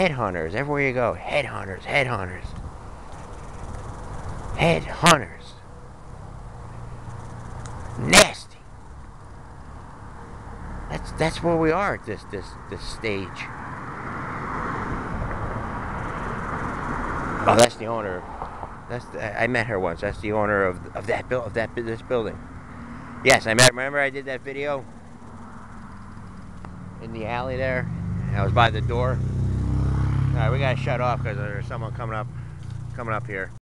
Headhunters, everywhere you go. Headhunters, headhunters. Headhunters. Nasty. That's where we are at this stage. Oh, that's the owner. I met her once. That's the owner of this building. Yes, I met. Remember, I did that video in the alley there. I was by the door. All right, we gotta shut off because there's someone coming up here.